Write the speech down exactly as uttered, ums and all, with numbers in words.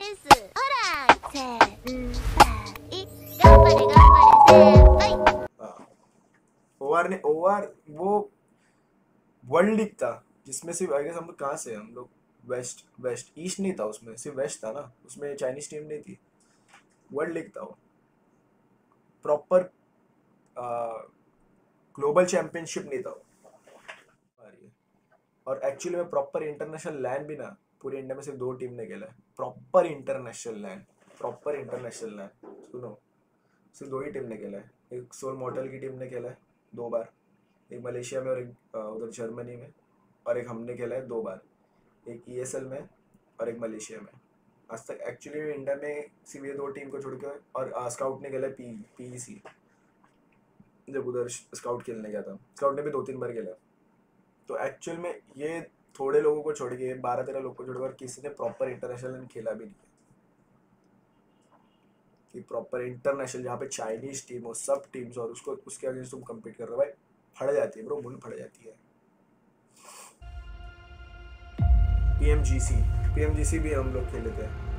Over ने over वो world league था जिसमें सिर्फ आई गेस हम लोग कहाँ से हम लोग वेस्ट वेस्ट ईस्ट नहीं था, उसमें सिर्फ वेस्ट था ना, उसमें चाइनीज टीम नहीं थी। वर्ल्ड लीग था वो, प्रॉपर ग्लोबल चैंपियनशिप नहीं था वो। और एक्चुअली में प्रॉपर इंटरनेशनल लैन भी ना पूरे इंडिया में सिर्फ दो टीम ने खेला है, proper international LAN, proper international LAN सुनो, सिर्फ दो ही टीम ने खेला है। एक सोल मॉडल की टीम ने खेला है दो बार, एक मलेशिया में और एक अ, उधर जर्मनी में, और एक हमने खेला है दो बार, एक ईएसएल में और एक मलेशिया में। आज तक एक्चुअली इंडिया में सिर्फ ये दो टीम को छोड़ के, और स्काउट ने खेला है पी पीईसी, जब उधर स्काउट खेलने गया था स्काउट ने भी दो तीन बार खेला। तो एक्चुअल में ये थोड़े लोगों को छोड़ के, बारह तेरह लोगों को छोड़ के, और किसी ने प्रॉपर इंटरनेशनल खेला भी नहीं है कि प्रॉपर इंटरनेशनल जहाँ पे चाइनीज टीम हो, सब टीम्स, और उसको उसके अगेंस्ट तुम कम्पीट कर रहे हो भाई, फट जाती है ब्रो, मुंड फट जाती है। पीएमजीसी पीएमजीसी भी हम लोग खेले थे।